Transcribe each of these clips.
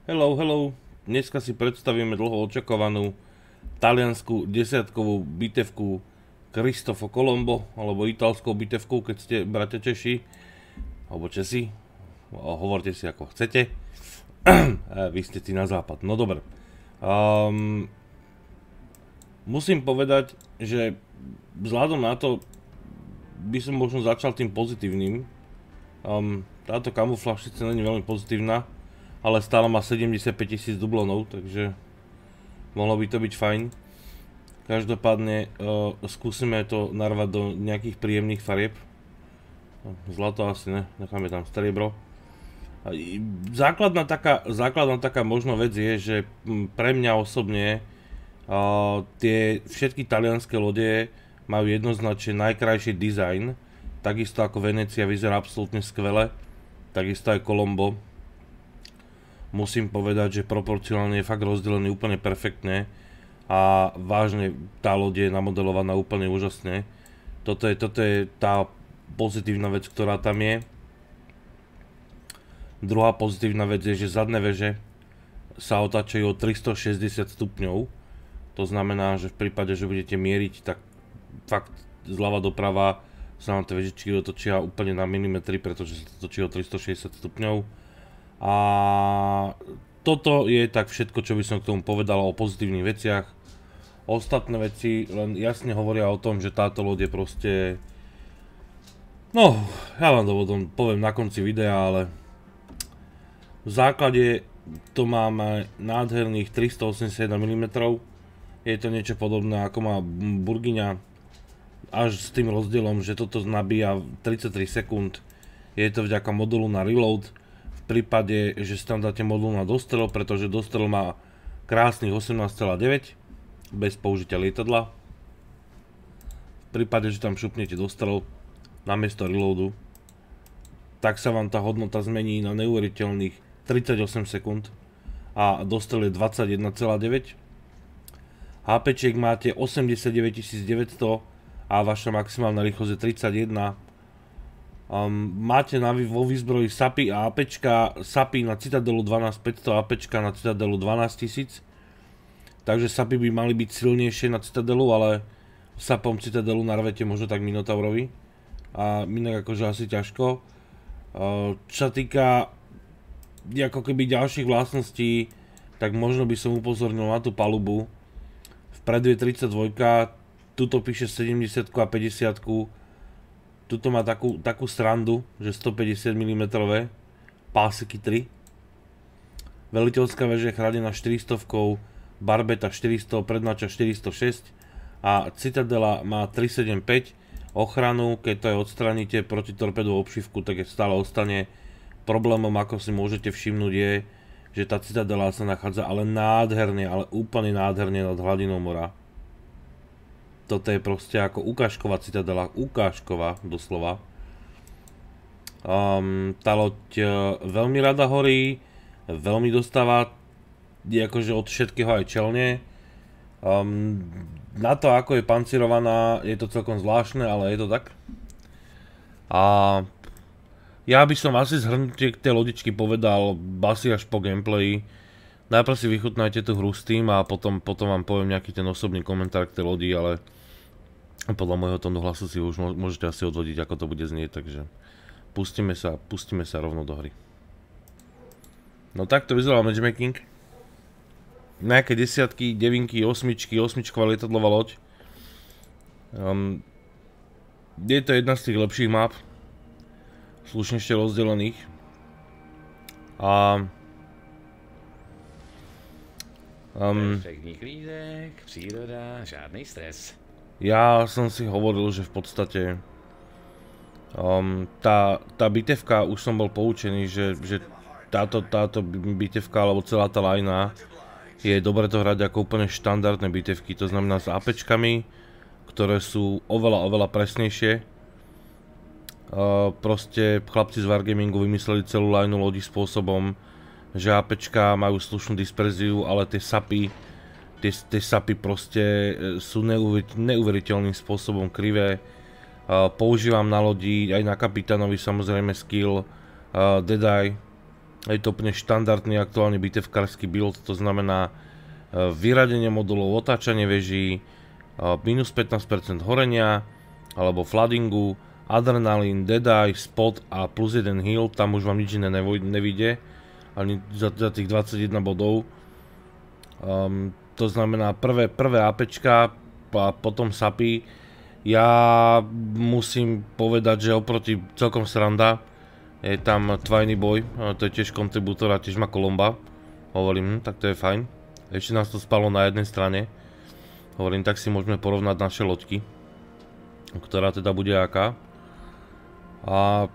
Hello, hello. Dneska si predstavíme dlho očakávanú taliansku desiatkovú bitevku Cristofo Colombo, alebo italskou bitevku, keď ste bratia Češi, alebo Česi. Hovorte si ako chcete. Vy ste si na západ. No dobre. Musím povedať, že vzhľadom na to by som možno začal tým pozitívnym. Táto kamufláž síce není veľmi pozitívna, ale stále má 75 000 dublonov, takže mohlo by to byť fajn. Každopádne skúsime to narvať do nejakých príjemných farieb. Zlato asi ne, necháme tam striebro. Základná taká možná vec je, že pre mňa osobne tie všetky talianské lode majú jednoznačne najkrajší dizajn. Takisto ako Venecia vyzerá absolútne skvele, takisto aj Colombo. Musím povedať, že proporcionálne je fakt rozdelený úplne perfektne a vážne tá loď je namodelovaná úplne úžasne. Toto je tá pozitívna vec, ktorá tam je. Druhá pozitívna vec je, že zadné veže sa otáčajú o 360 stupňov. To znamená, že v prípade, že budete mieriť, tak fakt zľava doprava sa vám tie vežičky otočia úplne na milimetry, pretože sa to točí o 360 stupňov. A toto je tak všetko, čo by som k tomu povedal o pozitívnych veciach. Ostatné veci len jasne hovoria o tom, že táto loď je proste... No, ja vám to potom poviem na konci videa, ale v základe to máme nádherných 381 mm. Je to niečo podobné ako má Burgyňa, až s tým rozdielom, že toto nabíja 33 sekúnd. Je to vďaka modulu na reload. V prípade, že si tam dáte modul na dostrel, pretože dostrel má krásnych 18,9 bez použitia lietadla. V prípade, že tam šupnete dostrel namiesto reloadu, tak sa vám tá hodnota zmení na neuveriteľných 38 sekúnd a dostrel je 21,9. HPčiek máte 89 900 a vaša maximálna rýchlosť je 31. Máte vo výzbroji SAPy a APčka, SAPy na Citadelu 12500 a APčka na Citadelu 12000. Takže SAPy by mali byť silnejšie na Citadelu, ale SAPom Citadelu narvete možno tak Minotaurovi. A inak akože asi ťažko. Čo sa týka ako keby ďalších vlastností, tak možno by som upozornil na tú palubu. Vpredu je 32, tuto píše 70 a 50. Tuto má takú srandu, že 150 mm, pásiky 3. Veliteľská väža je chránená 400, barbeta 400, prednáča 406 a Citadela má 375. Ochranu, keď to aj odstraníte proti torpedovú obšívku, tak stále ostane. Problémom, ako si môžete všimnúť, je, že tá Citadela sa nachádza ale nádherne, ale úplne nádherne nad hladinou mora. Toto je proste ako ukážková Citadela, ukážková doslova. Tá loď veľmi rada horí, veľmi dostáva akože od všetkého aj čelne. Na to, ako je pancirovaná, je to celkom zvláštne, ale je to tak. A ja by som asi zhrnutie k tej lodičky povedal asi až po gameplayi. Najprv si vychutnajte tú hru s tým a potom vám poviem nejaký ten osobný komentár k tej lodi, ale podľa môjho tónu hlasu si už môžete asi odvodiť, ako to bude znieť, takže pustíme sa rovno do hry. No tak to vyzeral matchmaking. Nejaké desiatky, devinky, osmičková lietadlová loď. Je to jedna z tých lepších map, slušne ešte rozdelených. A Perfektní klídek, příroda, žádný stres. ja som si hovoril, že v podstate tá bitevka, už som bol poučený, že táto bitevka alebo celá tá lajna je dobre to hrať ako úplne štandardné bitevky, to znamená s APčkami, ktoré sú oveľa presnejšie. Proste chlapci z Wargamingu vymysleli celú lajnu lodí spôsobom, že APčka majú slušnú disperziu, ale tie SAPy proste sú neuveriteľným spôsobom krivé. Používam na lodi, aj na kapitánovi samozrejme skill Deadeye, Je to úplne štandardný aktuálny bitevkársky build, to znamená vyradenie modulov, otáčanie veží, minus 15% horenia, alebo floodingu, adrenalín, deadeye, spot a plus 1 heal, tam už vám nič iné nevyjde, ani za tých 21 bodov. To znamená prvé APčka a potom sapy. Ja musím povedať, že oproti celkom sranda. Je tam Twiny Boy, to je tiež kontribútor a tiež má Colomba. Hovorím, tak to je fajn. Ešte nás to spalo na jednej strane. Hovorím, tak si môžeme porovnať naše loďky. Ktorá teda bude aká. A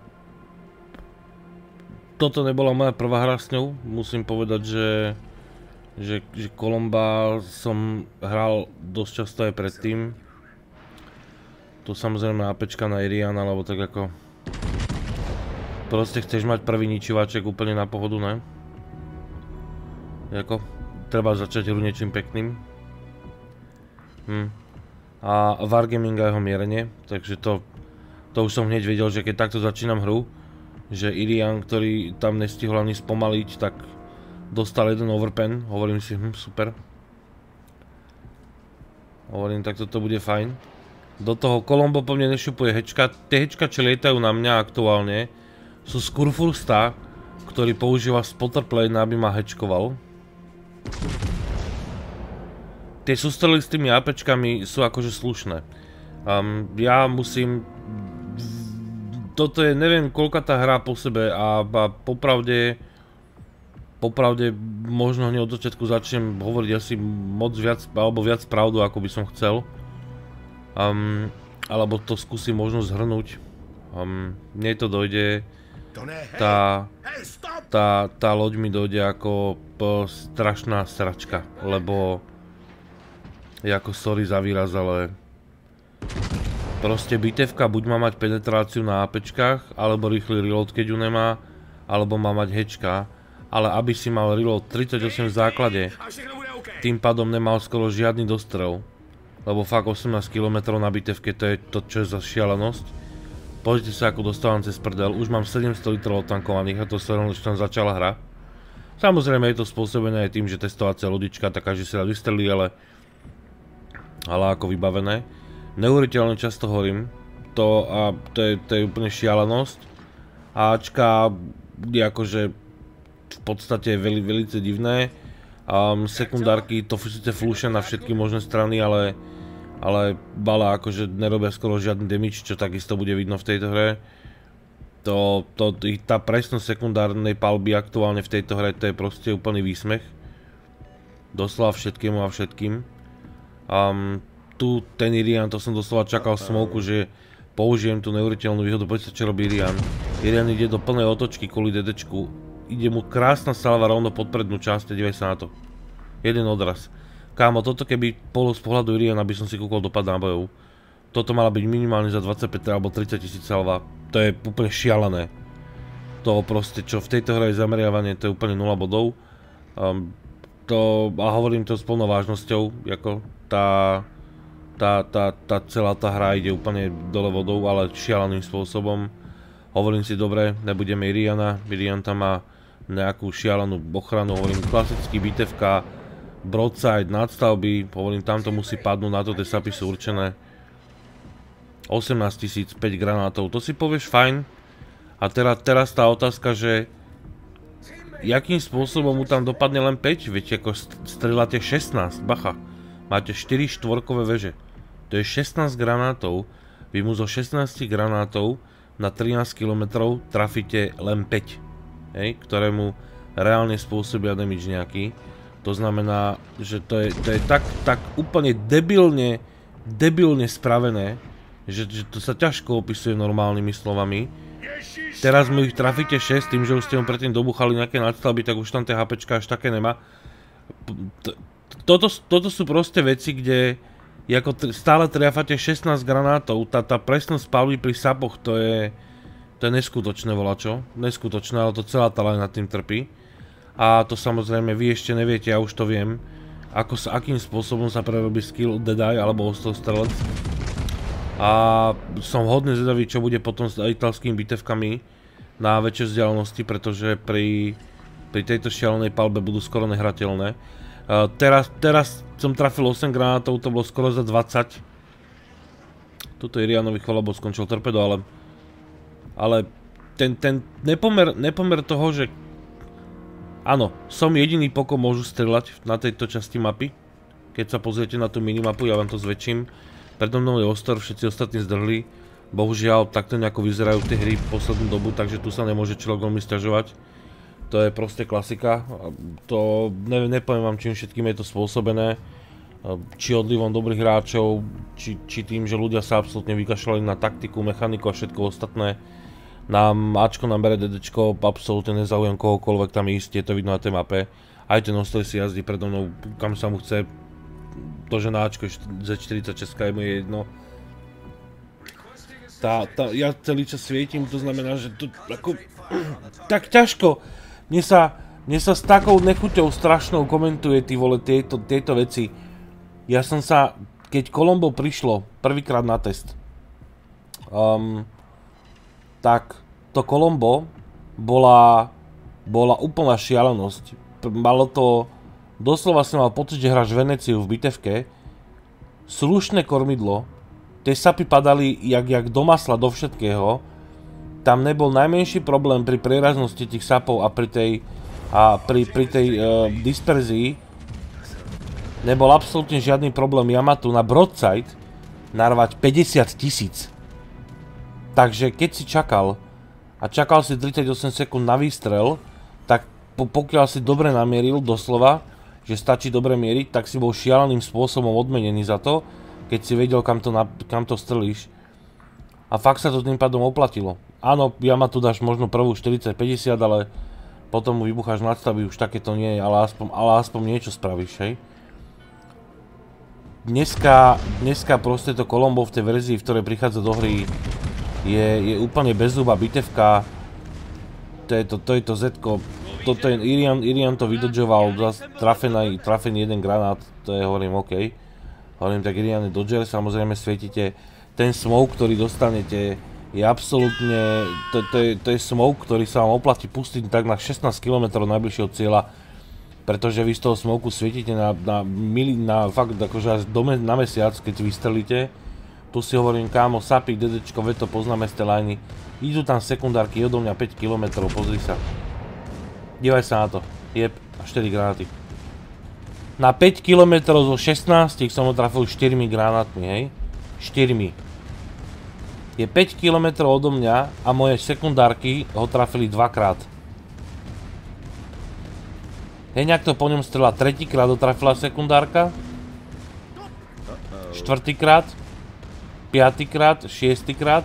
toto nebola moja prvá hra s ňou. Musím povedať, že Colomba som hral dosť často aj predtým. Tu samozrejme APčka na Irian, alebo tak ako... Proste chceš mať prvý ničivaček úplne na pohodu, ne? Jako, treba začať hru niečím pekným. A Wargaming a jeho mierenie, takže to už som hneď vedel, že keď takto začínam hru, že Irian, ktorý tam nestihol ani spomaliť, tak dostal jeden overpen, hovorím si, super. Hovorím, tak toto bude fajn. Do toho Colombo po mne nešupuje hečka, tie hečka, čo lietajú na mňa aktuálne, sú z Kurfürsta, ktorý používa spotterplane, aby ma hečkoval. Tie sústrely s tými APčkami sú akože slušné. Ja musím... Toto je neviem koľka tá hra po sebe a popravde možno hneď od začiatku začnem hovoriť asi moc viac, alebo viac pravdu ako by som chcel. Alebo to skúsim možno zhrnúť. Mne to dojde... Tá loď mi dojde ako strašná sračka, lebo ako sorry za výraz, ale proste bitevka buď má mať penetráciu na APčkách, alebo rýchly reload, keď ju nemá, alebo má mať hečka, ale aby si mal reload 38 v základe, tým pádom nemal skoro žiadny dostrel, lebo fakt 18 km na bitevke, to je to, čo je za šialenosť. Pozrite sa, ako dostávam cez prdel, už mám 700 litrov odtankovaných a to sa len tam začala hra. Samozrejme je to spôsobené aj tým, že testovacia lodička, taká, že si rád vystrelí, ale ako vybavené. Neuveriteľne často horím, to je úplne šialenosť. Ačka je akože v podstate velice divné. Sekundárky to síce flúšia na všetky možné strany, ale bala akože nerobia skoro žiadny damage, čo takisto bude vidno v tejto hre. Tá presnosť sekundárnej palby aktuálne v tejto hre, to je proste úplný výsmech. Doslova všetkému a všetkým. Tu ten Irian, to som doslova čakal smoku, že použijem tú neuveriteľnú výhodu. Poďte sa, čo robí Irian. Irian ide do plnej otočky kvôli DDčku. Ide mu krásna salva rovno pod prednú časť, dívaj sa na to. Jeden odraz. Kámo, toto keby bolo z pohľadu Iriana, aby som si kúkol dopad nábojov. Toto mala byť minimálne za 25 alebo 30 000 salva. To je úplne šialené. To proste, čo v tejto hre je zameriavanie, to je úplne 0 bodov. A hovorím to s plnou vážnosťou, ako celá tá hra ide úplne dole vodou, ale šialeným spôsobom. Hovorím si, dobre, nebudeme Iriana, Irian tam má nejakú šialenú ochranu, hovorím klasický bitevka, broadside, nadstavby, hovorím, tam to musí padnúť, na to tie sapy sú určené. 18 000, 5 granátov, to si povieš fajn. A teraz tá otázka, že jakým spôsobom mu tam dopadne len 5, viete, ako strieľate 16, bacha. Máte 4 štvorkové veže. To je 16 granátov, vy mu zo 16 granátov na 13 km trafíte len 5, ktoré mu reálne spôsobia damage nejaký. To znamená, že to je tak úplne debilne spravené, že to sa ťažko opisuje normálnymi slovami. Teraz mu ich trafíte 6, tým, že už ste mu predtým dobuchali nejaké nadstavby, tak už tam tie HPčka až také nemá. Toto sú proste veci, kde stále triafate 16 granátov, tá presnosť palby pri sapoch, to je neskutočné volačo, neskutočné, ale to celá tá line nad tým trpí. A to samozrejme vy ešte neviete, ja už to viem, akým spôsobom sa prerobí skill Deadeye alebo Ostrostrelec. A som hodne zvedavý, čo bude potom s italskými bitevkami na väčšej vzdialenosti, pretože pri pri tejto šialenej palbe budú skoro nehrateľné. Teraz som trafil 8 granátov, to bolo skoro za 20. Tuto Irianovi cholabo skončil torpedo, ale ten nepomer toho, že áno, som jediný, po kom môžu strieľať na tejto časti mapy. Keď sa pozriete na tú minimapu, ja vám to zväčším. Predo mnou je Ostor, všetci ostatní zdrhli. Bohužiaľ, takto nejako vyzerajú tie hry poslednú dobu, takže tu sa nemôže človek veľmi sťažovať. To je proste klasika. To nepoviem vám, čím všetkým je to spôsobené. Či odlivom dobrých hráčov, či tým, že ľudia sa absolútne vykašľali na taktiku, mechaniku a všetko ostatné. Nám Ačko, nám bere DDčko, absolútne nezaujímam kohokoľvek tam ísť, je to vidno na tej mape. Aj ten Ostor si jazdí predo mnou, kam sa mu chce. To, že na Ačko Z46 je mu jedno. Ja celý čas svietim, to znamená, že to ako tak ťažko. Mne sa s takou nechuťou strašnou komentuje tieto veci. Ja som sa, keď Colombo prišlo prvýkrát na test, tak to Colombo bola úplná šialenosť. Malo to, doslova som mal pocit, že hráš Veneciu v bitevke. Slušné kormidlo, tie sapy padali jak do masla, do všetkého. Tam nebol najmenší problém pri prieraznosti tých sapov a pri tej disperzii. Nebol absolútne žiadny problém Yamato na broadside narvať 50 000. Takže keď si čakal si 38 sekúnd na výstrel, tak pokiaľ si dobre namieril, doslova, že stačí dobre mieriť, tak si bol šialeným spôsobom odmenený za to, keď si vedel, kam to strelíš. A fakt sa to tým pádom oplatilo. Áno, Yamato dáš možno prvú 40-50, ale potom mu vybucháš nadstavy, už takéto nie je, ale aspoň niečo spravíš, hej. Dneska proste to Colombo v tej verzii, v ktorej prichádza do hry, je úplne bezzubá bitevka. To je to Z-ko. Toto je Irian to vydodžoval, trafený jeden granát, to je, hovorím, OK. Hovorím, tak Irian je dodger, samozrejme svietíte. Ten smoke, ktorý dostanete, je absolútne, to je smoke, ktorý sa vám oplatí pustiť tak na 16 km najbližšieho cieľa, pretože vy z toho smoku svietíte na fakt akože až na mesiac, keď vystrelíte. Tu si hovorím, kámo, sapík, DDčko, veď to poznáme z tej liney. Idú tam sekundárky odo mňa 5 km, pozri sa. Dívaj sa na to, jeb, a 4 granáty. Na 5 km zo 16 som ho trafil 4 granátmi, hej? 4. Je 5 km odo mňa a moje sekundárky ho trafili 2-krát. Heňak to po ňom strela 3-krát dotrafila sekundárka. 4-krát. 5-krát. 6-krát.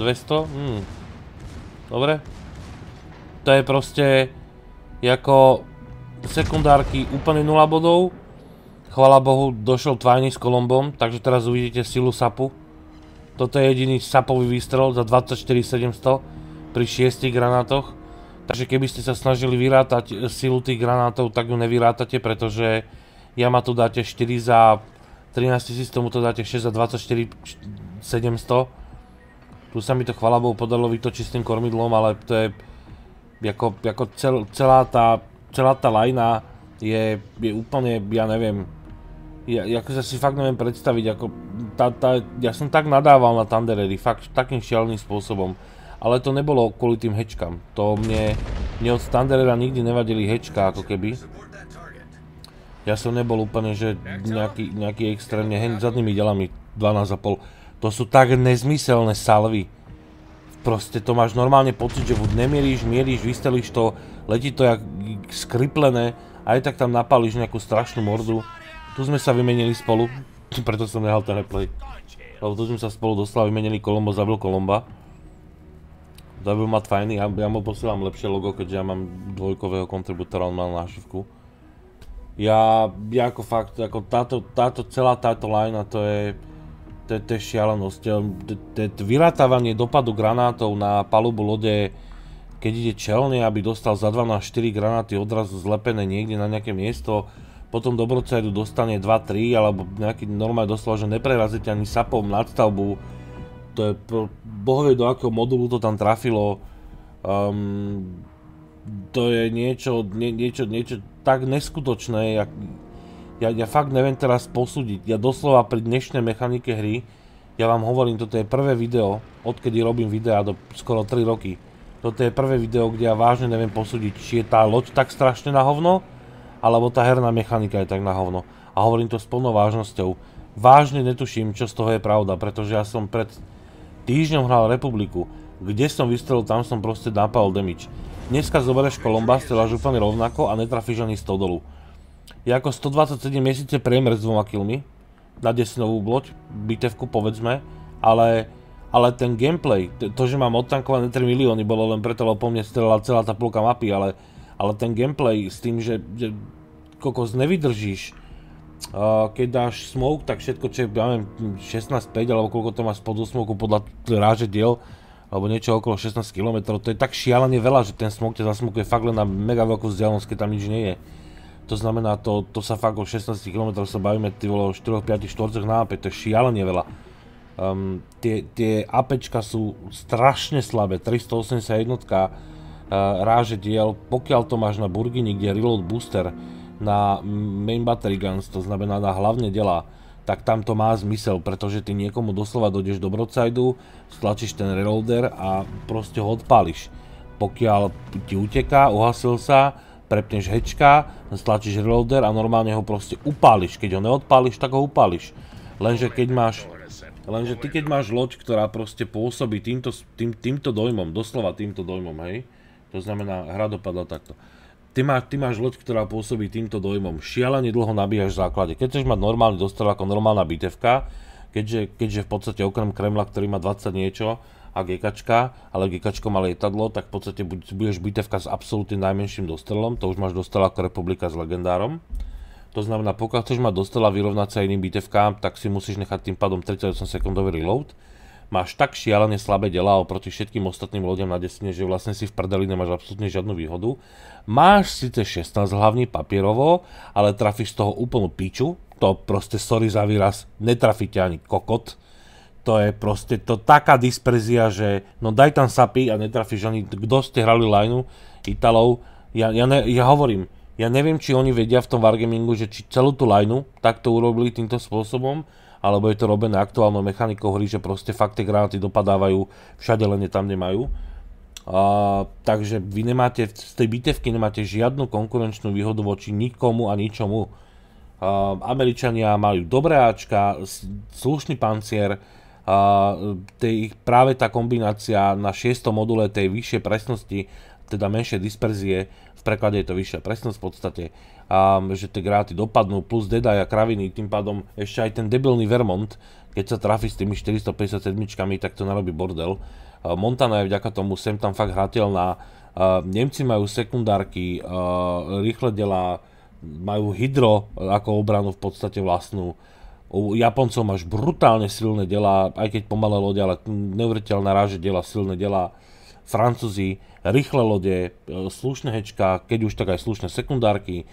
200. Dobre. To je proste ako sekundárky úplne 0 bodov. Chvala Bohu, došiel Twiny s Colombom, takže teraz uvidíte silu sapu. Toto je jediný sapový výstrel za 24 700 pri 6 granátoch. Takže keby ste sa snažili vyrátať silu tých granátov, tak ju nevyrátate, pretože Yamato dáte 4 za 13 000, tomu to dáte 6 za 24 700. Tu sa mi to chvala Bohu podarilo vytočiť s tým kormidlom, ale to je ako celá tá lajna je úplne, ja neviem, ako sa si fakt neviem predstaviť, ako ja som tak nadával na Thunderery, fakt takým šialeným spôsobom. Ale to nebolo kvôli tým hečkám. To mne od Thunderera nikdy nevadili hečka, ako keby. Ja som nebol úplne, že nejaký extrémne zadnými delami 12,5. To sú tak nezmyselné salvy. Proste to máš normálne pocit, že buď nemieríš, mieríš, vystrelíš to, letí to jak skriplené, aj tak tam napálíš nejakú strašnú mordu. Tu sme sa vymenili spolu, preto som nehal ten replay. Lebo tu sme sa spolu doslova vymenili, Colombo zabil Colomba. Zabil ma Twiny, ja mu posielam lepšie logo, keďže ja mám dvojkového kontribútora, on mal nášivku. Ja ako fakt, ako celá táto linea, to je šialenosť. Vyrátávanie dopadu granátov na palubu lode, keď ide čelne, aby dostal za 2 na 4 granáty odrazu zlepené niekde na nejaké miesto, potom do broadside dostane 2-3, alebo nejaký normálne doslova, že neprerazíte ani sapom nadstavbu. To je bohovie, do akého modulu to tam trafilo. to je niečo tak neskutočné, ja fakt neviem teraz posúdiť. Ja doslova pri dnešnej mechanike hry, ja vám hovorím, toto je prvé video, odkedy robím videá do skoro 3 roky. Toto je prvé video, kde ja vážne neviem posúdiť, či je tá loď tak strašne na hovno, alebo tá herná mechanika je tak na hovno. A hovorím to s plnou vážnosťou. Vážne netuším, čo z toho je pravda, pretože ja som pred týždňom hral Republiku. Kde som vystrelil, tam som proste napal damage. Dneska zoberieš Kolomba, strieľaš úplne rovnako a netrafíš ani 100 dolu. Je ako 127 měsíce priemer s 2 killmi na desinovú loď, bitevku povedzme, ale ten gameplay, to, že mám odtankované 3 milióny, bolo len preto, lebo po mne strelala celá tá polka mapy, ale ten gameplay s tým, že kokos nevydržíš, keď dáš smoke, tak všetko, čo je, ja neviem, 16,5 alebo koľko to má spodu smoku podľa ráže diel, alebo niečo okolo 16 km, to je tak šialene veľa, že ten smoke ťa zasmokuje fakt len na mega veľkú vzdialenosť, keď tam nič nie je. To znamená, to sa fakt o 16 km sa bavíme, ty vole, o 4-5 štvorcoch na AP, to je šialene veľa. Tie APčka sú strašne slabé, 381 ráže diel, pokiaľ to máš na Burgini, kde je reload booster na main battery guns, to znamená na hlavne delá, tak tam to má zmysel, pretože ty niekomu doslova dojdeš do broadsideu, stlačíš ten reloader a proste ho odpáliš. Pokiaľ ti uteká, uhasil sa, prepneš hečka, stlačíš reloader a normálne ho proste upáliš. Keď ho neodpáliš, tak ho upáliš. Lenže ty keď máš loď, ktorá proste pôsobí týmto dojmom, doslova týmto dojmom, hej? To znamená, hra dopadla takto. Ty máš loď, ktorá pôsobí týmto dojmom. Šialene dlho nabíjaš v základe. Keď chceš mať normálny dostrel ako normálna bitevka, keďže v podstate okrem Kremla, ktorý má 20 niečo, a GKčka, ale GKčko má lietadlo, tak v podstate budeš bitevka s absolútne najmenším dostrelom, to už máš dostrel ako Republika s legendárom. To znamená, pokiaľ chceš mať dostrel a vyrovnať sa iným bitevkám, tak si musíš nechať tým pádom 38 sekundový reload. Máš tak šialene slabé delá oproti všetkým ostatným lodiam na desine, že vlastne si v prdeli nemáš absolútne žiadnu výhodu. Máš síce 16 hlavní papierovo, ale trafíš z toho úplnú piču, to proste, sorry za výraz, netrafíte ani kokot. To je proste to taká disperzia, že no daj tam sapy a netrafíš ani, kto ste hrali lineu Italov, ja hovorím, ja neviem, či oni vedia v tom Wargamingu, že či celú tú lineu takto urobili týmto spôsobom, alebo je to robené aktuálnou mechanikou hry, že proste fakt tie granáty dopadávajú všade, len tam nemajú. Takže vy nemáte, z tej bitevky nemáte žiadnu konkurenčnú výhodu voči nikomu a ničomu. Američania majú dobré Ačka, slušný pancier, práve tá kombinácia na 6. module tej vyššej presnosti, teda menšej disperzie, v preklade je to vyššia presnosť v podstate, že tie gráty dopadnú, plus Dedaj a kraviny, tým pádom ešte aj ten debilný Vermont, keď sa trafí s tými 457, tak to narobí bordel. Montana je vďaka tomu sem tam fakt hrateľná, Nemci majú sekundárky, rýchle delá, majú hydro ako obranu v podstate vlastnú. U Japoncov máš brutálne silné delá, aj keď pomalé lode, ale neuveriteľné ráže delá, silné delá. Francúzi, rýchle lode, slušné hečka, keď už tak aj slušné sekundárky.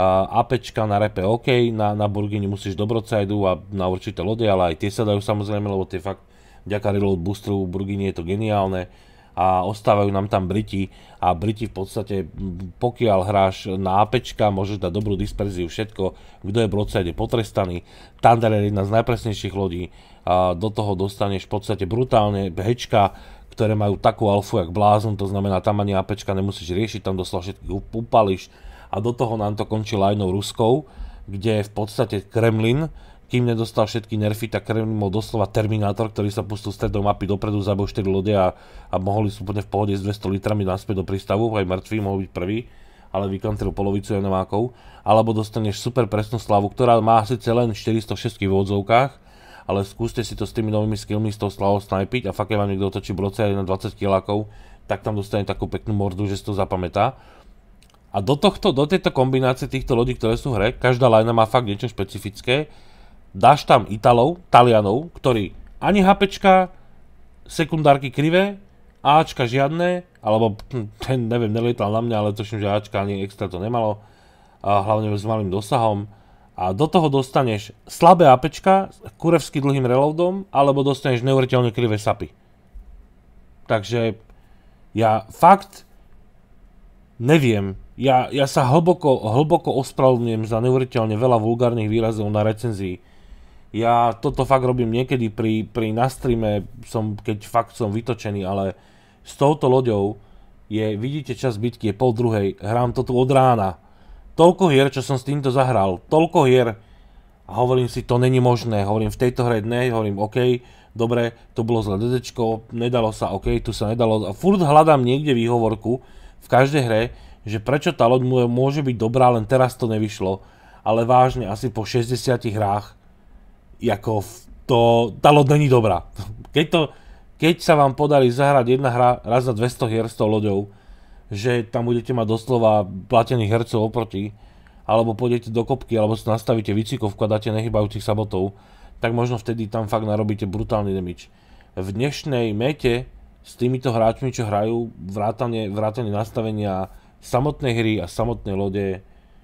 APčka na repe OK, na Burgini musíš do broadsideu a na určité lode, ale aj tie sa dajú samozrejme, lebo tie fakt vďaka reload boosteru v Burgini je to geniálne. A ostávajú nám tam Briti a Briti v podstate, pokiaľ hráš na APčka, môžeš dať dobrú disperziu, všetko, kto je broadside je potrestaný. Thunder je jedna z najpresnejších lodí a do toho dostaneš v podstate brutálne hečka, ktoré majú takú alfu jak blázon, to znamená tam ani APčka nemusíš riešiť, tam doslova všetky upališ a do toho nám to končí lineou ruskou, kde je v podstate Kremlin. Kým nedostal všetky nerfy, tak Kremlin bol doslova Terminátor, ktorý sa pustil stredou mapy dopredu, zabil 4 lode a mohli sú úplne v pohode s 200 litrami naspäť do prístavu, aj mŕtvý, mohol byť prvý, ale vykantril polovicu enemákov. Alebo dostaneš super presnú slavu, ktorá má síce len 406 v odzovkách, ale skúste si to s tými novými skillmi s tou slavou snajpiť a fakt, keď vám niekto otočí brodside na 20 kilákov, tak tam dostane takú peknú mordu, že si to zapamätá. A do tejto kombinácie týchto lodí, ktoré sú v hre, každá linea má fakt niečo špecifické. Dáš tam Talianov, ktorí ani HPčka, sekundárky krivé, Ačka žiadne, alebo ten neviem, nelietal na mňa, ale tuším, že Ačka ani extra to nemalo, a hlavne s malým dosahom. A do toho dostaneš slabé APčka, kurevsky dlhým reloadom, alebo dostaneš neuveriteľne krivé sapy. Takže ja fakt Neviem, ja sa hlboko ospravedlňujem za neuveriteľne veľa vulgárnych výrazov na recenzii. Ja toto fakt robím niekedy pri na streame, keď fakt som vytočený, ale s touto loďou vidíte čas bitky, je 12:30, hrám to tu od rána. Toľko hier, čo som s týmto zahral, toľko hier a hovorím si, to není možné, hovorím v tejto hre ne, hovorím OK, dobre, to bolo zle DDčko, nedalo sa, OK, tu sa nedalo a furt hľadám niekde výhovorku v každej hre, že prečo tá loď môže byť dobrá, len teraz to nevyšlo, ale vážne, asi po 60 hrách, ako tá loď není dobrá. Keď sa vám podarí zahrať jedna hra raz za 200 hier s tou loďou, že tam budete mať doslova platených hercov oproti, alebo pôjdete do kopky, alebo si nastavíte výcvikovku a dáte nehybajúcich sabotov, tak možno vtedy tam fakt narobíte brutálny damage. V dnešnej mete s týmito hráčmi, čo hrajú, vrátane nastavenia samotnej hry a samotnej lode,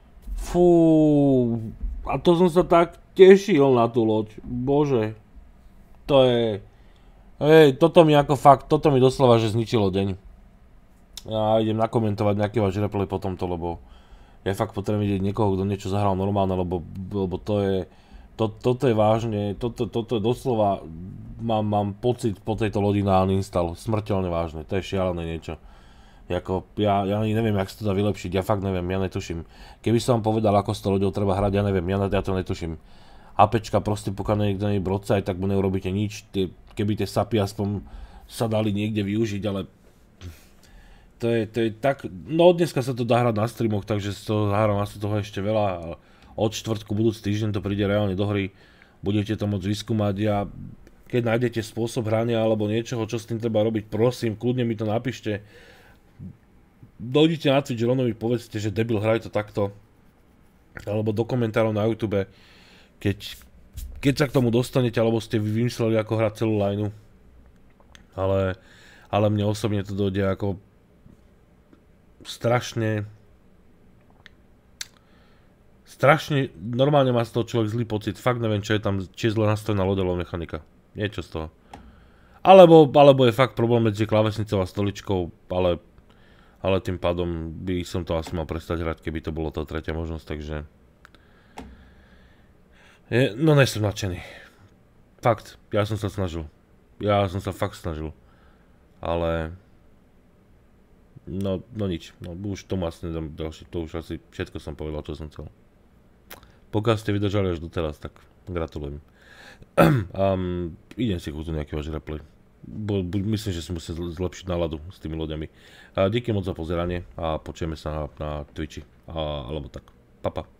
a to som sa tak tešil na tú loď, bože, to je, toto mi doslova, že zničilo deň. Ja idem nakomentovať nejaký váš replay po tomto, lebo ja fakt potrebujem vidieť niekoho, kto niečo zahral normálne, lebo toto je vážne, toto je doslova, mám pocit po tejto lodi na uninstall, smrteľne vážne, to je šialené niečo. Ja ani neviem, jak sa to dá vylepšiť, ja fakt neviem, ja netuším. Keby som vám povedal, ako s tou loďou treba hrať, ja neviem, ja to netuším. APčka proste, pokiaľ niekto nie je brodsaj, tak mu neurobíte nič, keby tie sapy aspoň sa dali niekde využiť, ale to je tak, no dneska sa to dá hrať na streamoch, takže z toho zahrám asi toho ešte veľa. Od štvrtku budúci týždeň to príde reálne do hry, budete to môcť vyskúmať. Keď nájdete spôsob hrania alebo niečoho, čo s tým treba robiť, prosím, kľudne mi to napíšte. Dojdite na Twitch, rovno mi povedzte, že debil, hraj to takto. Alebo do komentárov na YouTube, keď sa k tomu dostanete, alebo ste vymysleli, ako hrať celú lineu. Ale mne osobne to dojde ako strašne, normálne má z toho človek zlý pocit, fakt neviem, čo je tam, či je zle nastavená lodelová mechanika, niečo z toho. Alebo je fakt problém medzi klávesnicou a stoličkou, ale tým pádom by som to asi mal prestať hrať, keby to bolo tá tretia možnosť, takže no nesom nadšený. Fakt, ja som sa fakt snažil, ale No nič, už tomu asi nedám ďalšie, to už asi všetko som povedal, čo som chcel. Pokiaľ ste vydržali až doteraz, tak gratulujem. Idem si kúzať nejaký váš replay. Myslím, že si musím zlepšiť náladu s tými loďami. Díky moc za pozeranie a počujeme sa na Twitchi, alebo tak. Pa.